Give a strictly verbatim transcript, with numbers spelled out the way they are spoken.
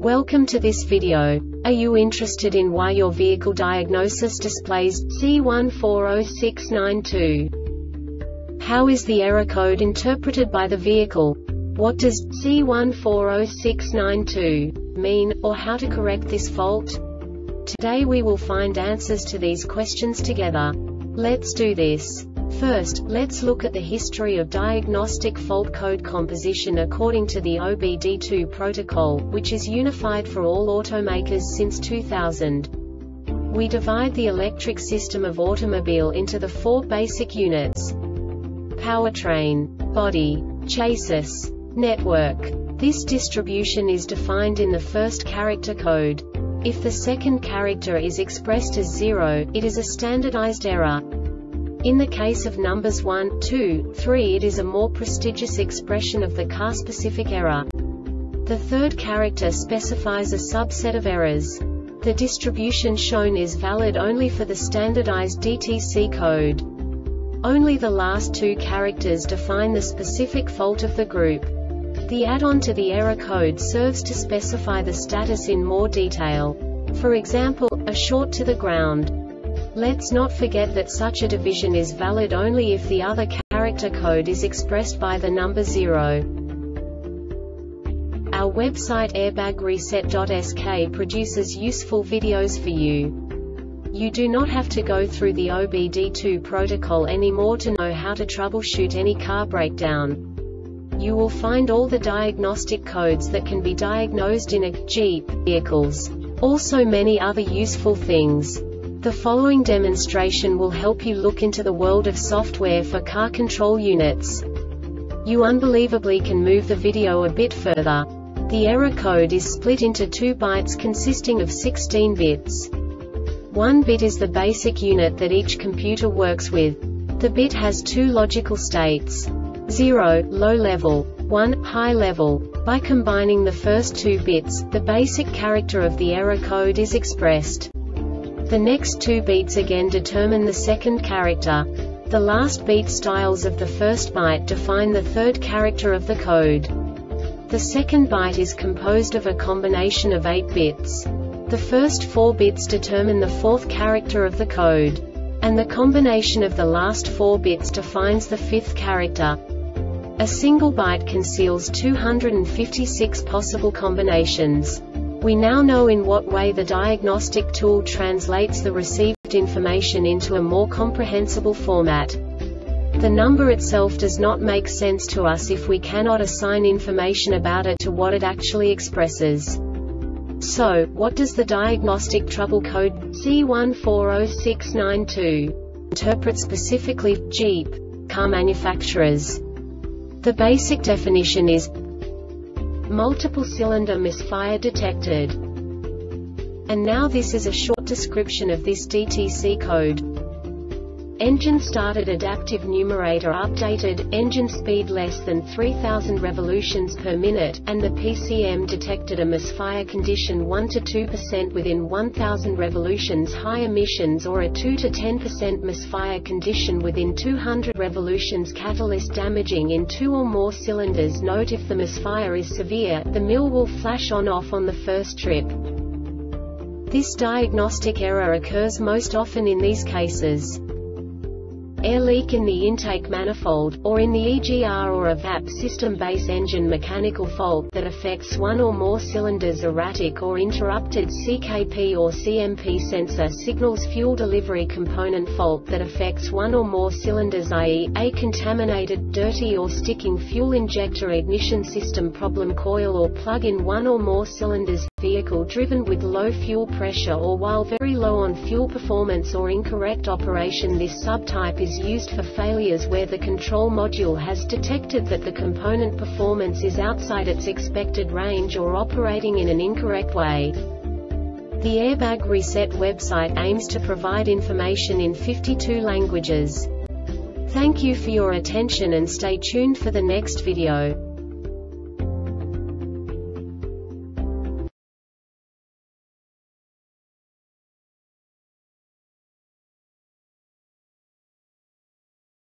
Welcome to this video. Are you interested in why your vehicle diagnosis displays C one four zero six nine two? How is the error code interpreted by the vehicle? What does C one four zero six nine two mean, or how to correct this fault? Today we will find answers to these questions together. Let's do this. First, let's look at the history of diagnostic fault code composition according to the O B D two protocol, which is unified for all automakers since two thousand. We divide the electric system of automobile into the four basic units: powertrain, body, chassis, network. This distribution is defined in the first character code. If the second character is expressed as zero, it is a standardized error. In the case of numbers one, two, three, it is a more prestigious expression of the car-specific error. The third character specifies a subset of errors. The distribution shown is valid only for the standardized D T C code. Only the last two characters define the specific fault of the group. The add-on to the error code serves to specify the status in more detail. For example, a short to the ground. Let's not forget that such a division is valid only if the other character code is expressed by the number zero. Our website airbag reset dot S K produces useful videos for you. You do not have to go through the O B D two protocol anymore to know how to troubleshoot any car breakdown. You will find all the diagnostic codes that can be diagnosed in a Jeep vehicles. Also many other useful things. The following demonstration will help you look into the world of software for car control units. You unbelievably can move the video a bit further. The error code is split into two bytes consisting of sixteen bits. One bit is the basic unit that each computer works with. The bit has two logical states: zero, low level, one, high level. By combining the first two bits, the basic character of the error code is expressed. The next two beats again determine the second character. The last beat styles of the first byte define the third character of the code. The second byte is composed of a combination of eight bits. The first four bits determine the fourth character of the code. And the combination of the last four bits defines the fifth character. A single byte conceals two hundred fifty-six possible combinations. We now know in what way the diagnostic tool translates the received information into a more comprehensible format. The number itself does not make sense to us if we cannot assign information about it to what it actually expresses. So, what does the diagnostic trouble code C one four zero six nine two interpret specifically for Jeep car manufacturers? The basic definition is multiple cylinder misfire detected. And now this is a short description of this D T C code. Engine started, adaptive numerator updated, engine speed less than three thousand revolutions per minute, and the P C M detected a misfire condition one to two percent within one thousand revolutions, high emissions, or a two to ten percent misfire condition within two hundred revolutions, catalyst damaging in two or more cylinders. Note: if the misfire is severe, the mill will flash on-off on the first trip. This diagnostic error occurs most often in these cases: air leak in the intake manifold, or in the E G R or a V A P system, base engine mechanical fault that affects one or more cylinders, erratic or interrupted C K P or C M P sensor signals, fuel delivery component fault that affects one or more cylinders, that is, a contaminated, dirty or sticking fuel injector, ignition system problem, coil or plug in one or more cylinders, vehicle driven with low fuel pressure or while very low on fuel performance, or incorrect operation. This subtype is used for failures where the control module has detected that the component performance is outside its expected range or operating in an incorrect way. The Airbag Reset website aims to provide information in fifty-two languages. Thank you for your attention and stay tuned for the next video.